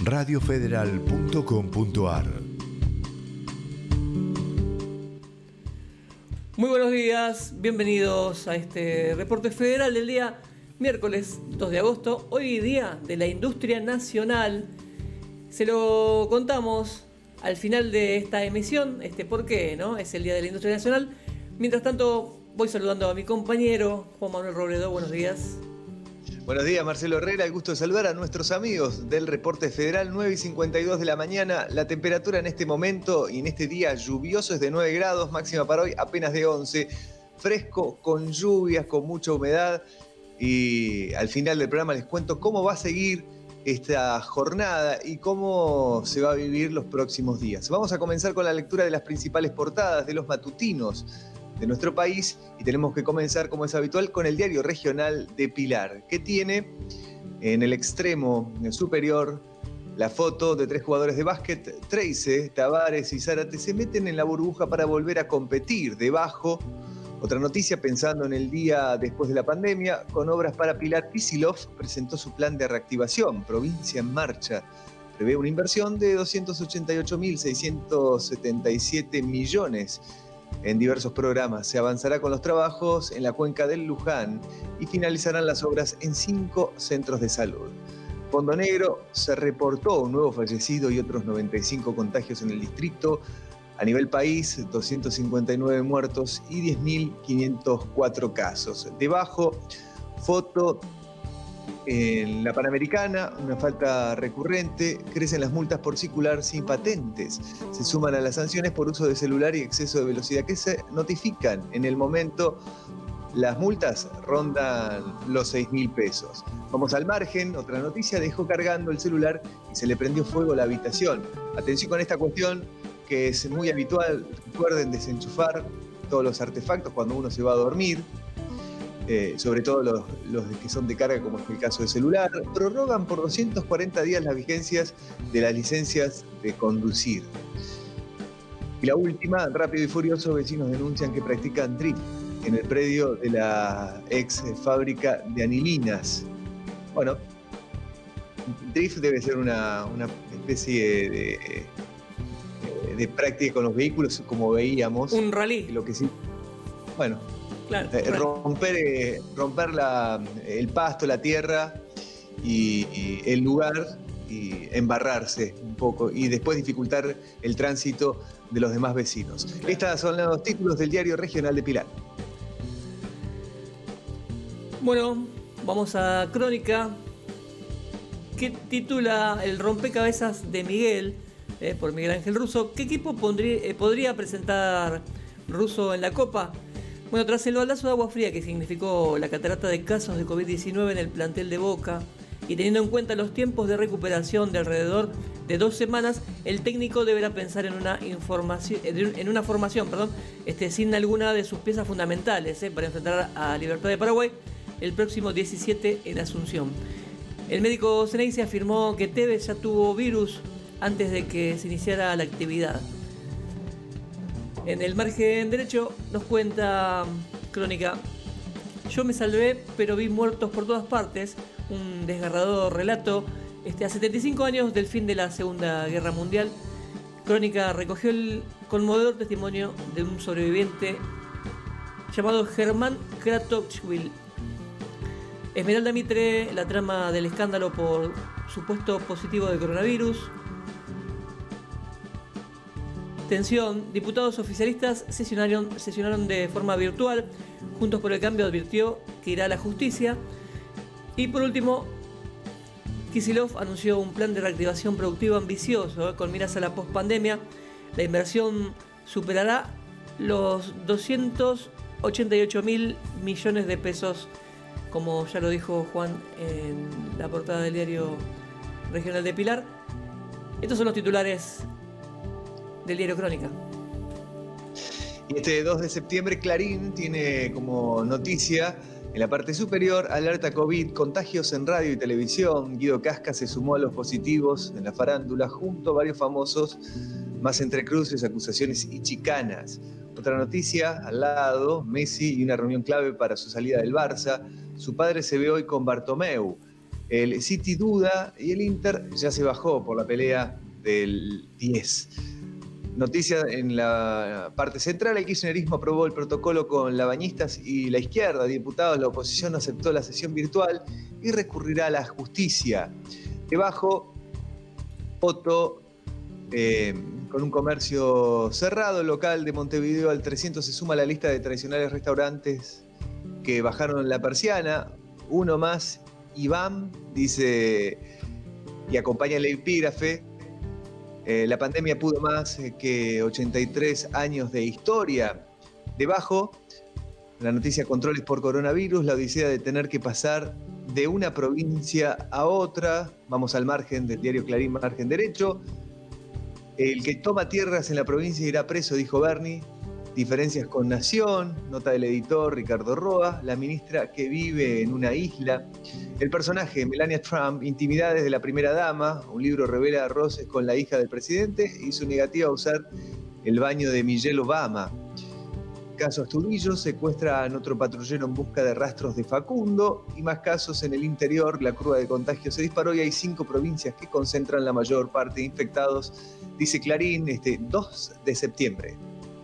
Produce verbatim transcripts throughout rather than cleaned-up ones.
radio federal punto com punto a r. Muy buenos días, bienvenidos a este reporte federal del día miércoles dos de agosto, hoy día de la industria nacional. Se lo contamos al final de esta emisión, este por qué, ¿no? Es el día de la industria nacional. Mientras tanto, voy saludando a mi compañero Juan Manuel Robledo. Buenos días. Buenos días, Marcelo Herrera. El gusto de saludar a nuestros amigos del Reporte Federal. nueve y cincuenta y dos de la mañana. La temperatura en este momento y en este día lluvioso es de nueve grados, máxima para hoy apenas de once. Fresco, con lluvias, con mucha humedad. Y al final del programa les cuento cómo va a seguir esta jornada y cómo se va a vivir los próximos días. Vamos a comenzar con la lectura de las principales portadas de los matutinos de nuestro país y tenemos que comenzar, como es habitual, con el diario regional de Pilar, que tiene en el extremo superior la foto de tres jugadores de básquet. Treyce, Tavares y Zárate se meten en la burbuja para volver a competir. Debajo, otra noticia pensando en el día después de la pandemia, con obras para Pilar. Kicillof presentó su plan de reactivación, Provincia en Marcha. Prevé una inversión de doscientos ochenta y ocho mil seiscientos setenta y siete millones en diversos programas. Se avanzará con los trabajos en la cuenca del Luján y finalizarán las obras en cinco centros de salud. Fondo Negro, se reportó un nuevo fallecido y otros noventa y cinco contagios en el distrito. A nivel país, doscientos cincuenta y nueve muertos y diez mil quinientos cuatro casos. Debajo, foto en la Panamericana, una falta recurrente. Crecen las multas por circular sin patentes. Se suman a las sanciones por uso de celular y exceso de velocidad que se notifican. En el momento, las multas rondan los seis mil pesos. Vamos al margen. Otra noticia: dejó cargando el celular y se le prendió fuego a la habitación. Atención con esta cuestión, que es muy habitual. Recuerden desenchufar todos los artefactos cuando uno se va a dormir, eh, sobre todo los, los que son de carga, como es el caso del celular. Prorrogan por doscientos cuarenta días las vigencias de las licencias de conducir. Y la última, Rápido y Furioso, vecinos denuncian que practican drift en el predio de la ex fábrica de anilinas. Bueno, drift debe ser una, una especie de... de práctica con los vehículos, como veíamos. Un rally. Lo que sí, bueno, claro, eh, romper, eh, romper la, el pasto, la tierra y, y el lugar y embarrarse un poco y después dificultar el tránsito de los demás vecinos. Claro. Estos son los títulos del diario regional de Pilar. Bueno, vamos a Crónica, que titula El rompecabezas de Miguel. Eh, por Miguel Ángel Russo. ¿Qué equipo pondría, eh, podría presentar Russo en la Copa? Bueno, tras el baldazo de agua fría que significó la catarata de casos de covid diecinueve en el plantel de Boca y teniendo en cuenta los tiempos de recuperación de alrededor de dos semanas, el técnico deberá pensar en una, información, en una formación perdón, este, sin alguna de sus piezas fundamentales eh, para enfrentar a Libertad de Paraguay el próximo diecisiete en Asunción. El médico Ceneice afirmó que Tevez ya tuvo virus antes de que se iniciara la actividad. En el margen derecho nos cuenta Crónica: yo me salvé, pero vi muertos por todas partes. Un desgarrador relato este, a setenta y cinco años del fin de la Segunda Guerra Mundial. Crónica recogió el conmovedor testimonio de un sobreviviente llamado Germán Kratochvil. Esmeralda Mitre, la trama del escándalo por supuesto positivo de coronavirus. Tensión, diputados oficialistas sesionaron, sesionaron de forma virtual. Juntos por el Cambio advirtió que irá a la justicia. Y por último, Kicillof anunció un plan de reactivación productiva ambicioso, eh, con miras a la pospandemia. La inversión superará los doscientos ochenta y ocho mil millones de pesos, como ya lo dijo Juan en la portada del diario regional de Pilar. Estos son los titulares del diario Crónica. Y este dos de septiembre, Clarín tiene como noticia en la parte superior: alerta COVID, contagios en radio y televisión. Guido Casca se sumó a los positivos en la farándula junto a varios famosos, más entre cruces, acusaciones y chicanas. Otra noticia al lado: Messi y una reunión clave para su salida del Barça. Su padre se ve hoy con Bartomeu. El City duda y el Inter ya se bajó por la pelea del diez. Noticia en la parte central: el kirchnerismo aprobó el protocolo con la Bañistas y la izquierda. Diputados, la oposición aceptó la sesión virtual y recurrirá a la justicia. Debajo, foto eh, con un comercio cerrado. El local de Montevideo al trescientos se suma a la lista de tradicionales restaurantes que bajaron la persiana. Uno más, Iván, dice, y acompaña el epígrafe. Eh, la pandemia pudo más que ochenta y tres años de historia. Debajo, la noticia: controles por coronavirus, la odisea de tener que pasar de una provincia a otra. Vamos al margen del diario Clarín, margen derecho. El que toma tierras en la provincia irá preso, dijo Bernie. Diferencias con Nación, nota del editor Ricardo Roa. La ministra que vive en una isla. El personaje, Melania Trump, intimidades de la primera dama. Un libro revela roces con la hija del presidente y su negativa a usar el baño de Michelle Obama. Caso Astudillo, secuestran otro patrullero en busca de rastros de Facundo. Y más casos en el interior, la curva de contagio se disparó y hay cinco provincias que concentran la mayor parte de infectados, dice Clarín, este dos de septiembre.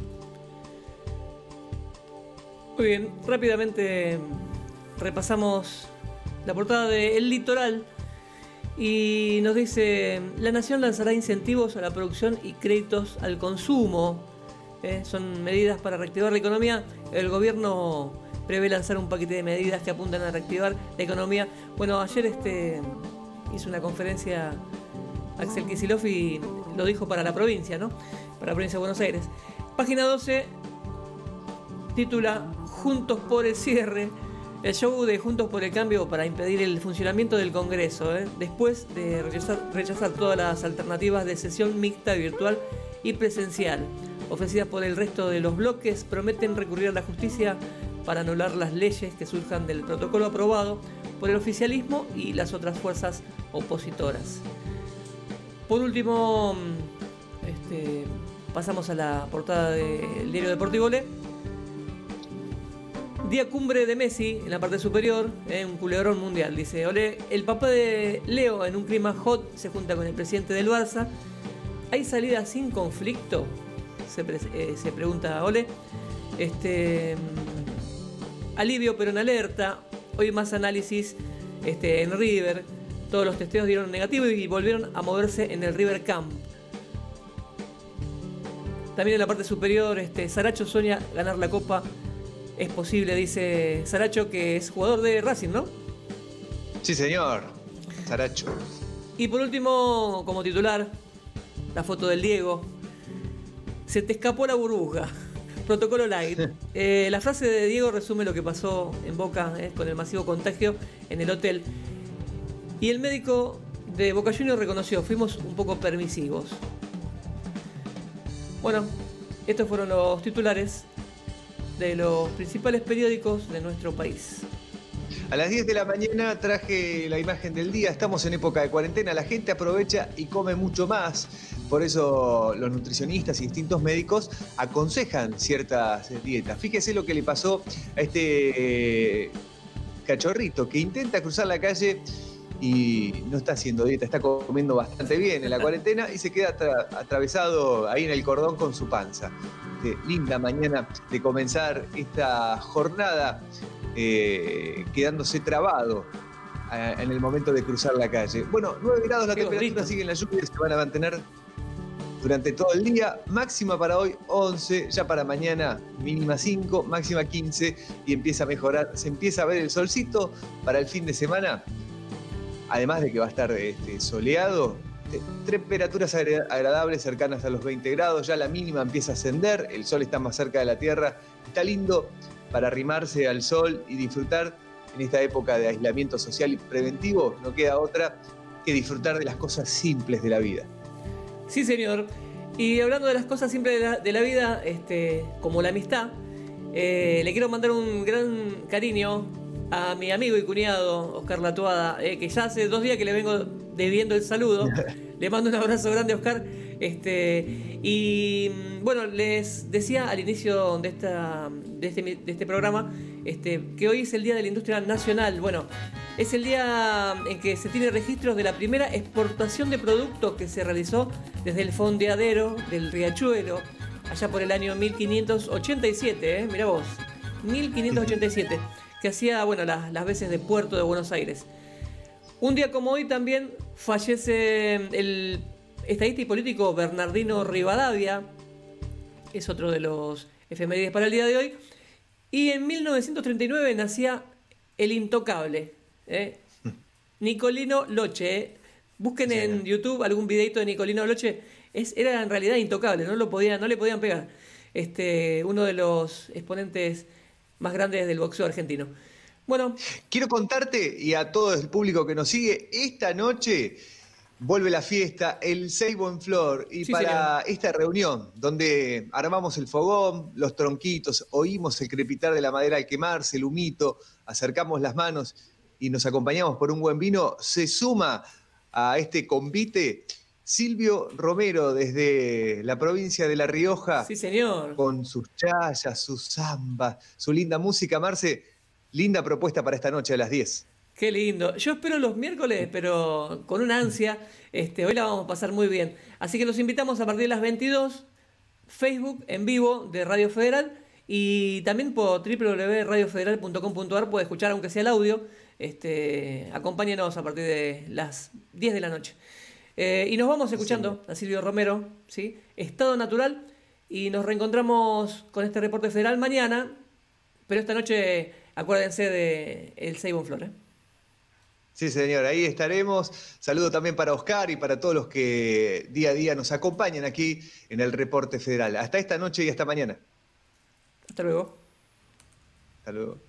Muy bien, rápidamente repasamos la portada de El Litoral y nos dice: la Nación lanzará incentivos a la producción y créditos al consumo. ¿Eh? Son medidas para reactivar la economía. El gobierno prevé lanzar un paquete de medidas que apuntan a reactivar la economía. Bueno, ayer este, hizo una conferencia Axel Kicillof y lo dijo para la provincia, ¿no? Para la provincia de Buenos Aires. Página doce titula Juntos por el cierre. El show de Juntos por el Cambio para impedir el funcionamiento del Congreso, ¿eh? Después de rechazar, rechazar todas las alternativas de sesión mixta, virtual y presencial ofrecidas por el resto de los bloques, prometen recurrir a la justicia para anular las leyes que surjan del protocolo aprobado por el oficialismo y las otras fuerzas opositoras. Por último, este, pasamos a la portada del diario Deportivo Le. Día cumbre de Messi en la parte superior, eh, un culebrón mundial. Dice: Ole, el papá de Leo en un clima hot se junta con el presidente del Barça. ¿Hay salida sin conflicto? Se, pre eh, se pregunta Ole. Este, alivio pero en alerta. Hoy más análisis este, en River. Todos los testeos dieron negativo y volvieron a moverse en el River Camp. También en la parte superior, este, Saracho sueña ganar la Copa. Es posible, dice Saracho, que es jugador de Racing, ¿no? Sí, señor. Saracho. Y por último, como titular, la foto del Diego. Se te escapó la burbuja. Protocolo light. Eh, la frase de Diego resume lo que pasó en Boca eh, con el masivo contagio en el hotel. Y el médico de Boca Juniors reconoció: fuimos un poco permisivos. Bueno, estos fueron los titulares de los principales periódicos de nuestro país. A las diez de la mañana traje la imagen del día. Estamos en época de cuarentena, la gente aprovecha y come mucho más. Por eso los nutricionistas y distintos médicos aconsejan ciertas dietas. Fíjese lo que le pasó a este eh, cachorrito que intenta cruzar la calle y no está haciendo dieta, está comiendo bastante bien en la cuarentena y se queda atra atravesado ahí en el cordón con su panza. Este, linda mañana de comenzar esta jornada eh, quedándose trabado eh, en el momento de cruzar la calle. Bueno, nueve grados la Qué temperatura, bonito. siguen las lluvias, se van a mantener durante todo el día. Máxima para hoy once, ya para mañana mínima cinco, máxima quince y empieza a mejorar, se empieza a ver el solcito para el fin de semana. Además de que va a estar este, soleado, temperaturas agradables cercanas a los veinte grados, ya la mínima empieza a ascender, el sol está más cerca de la tierra, está lindo para arrimarse al sol y disfrutar en esta época de aislamiento social y preventivo. No queda otra que disfrutar de las cosas simples de la vida. Sí, señor. Y hablando de las cosas simples de la, de la vida, este, como la amistad, eh, le quiero mandar un gran cariño a mi amigo y cuñado, Oscar Latuada, eh, que ya hace dos días que le vengo debiendo el saludo. Le mando un abrazo grande, Oscar. Este, y bueno, les decía al inicio de, esta, de, este, de este programa este, que hoy es el Día de la Industria Nacional. Bueno, es el día en que se tiene registros de la primera exportación de productos que se realizó desde el fondeadero del Riachuelo, allá por el año mil quinientos ochenta y siete, ¿eh? Mirá vos, mil quinientos ochenta y siete, que hacía, bueno, las, las veces de Puerto de Buenos Aires. Un día como hoy también fallece el estadista y político Bernardino Rivadavia, es otro de los efemérides para el día de hoy. Y en mil novecientos treinta y nueve nacía el intocable, ¿eh? Nicolino Loche. ¿eh? Busquen sí, en YouTube algún videito de Nicolino Loche. Es, era en realidad intocable, no, lo podía, no le podían pegar. Este, uno de los exponentes más grandes del boxeo argentino. Bueno, quiero contarte y a todo el público que nos sigue, esta noche vuelve la fiesta, el Seibo en Flor, y sí, para señor. Esta reunión, donde armamos el fogón, los tronquitos, oímos el crepitar de la madera al quemarse, el humito, acercamos las manos y nos acompañamos por un buen vino, se suma a este convite Silvio Romero desde la provincia de La Rioja. Sí, señor. Con sus chayas, sus zambas, su linda música. Marce, linda propuesta para esta noche a las diez. Qué lindo. Yo espero los miércoles, pero con una ansia. Este, hoy la vamos a pasar muy bien. Así que los invitamos a partir de las veintidós, Facebook en vivo de Radio Federal y también por doble u doble u doble u punto radio federal punto com punto a r puede escuchar aunque sea el audio. Este, acompáñenos a partir de las diez de la noche. Eh, y nos vamos escuchando sí. a Silvio Romero, ¿sí? Estado Natural, y nos reencontramos con este reporte federal mañana, pero esta noche acuérdense de el Seibo en Flor, ¿eh? Sí, señor, ahí estaremos. Saludo también para Oscar y para todos los que día a día nos acompañan aquí en el reporte federal. Hasta esta noche y hasta mañana. Hasta luego. Hasta luego.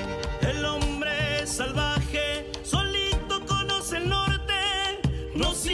No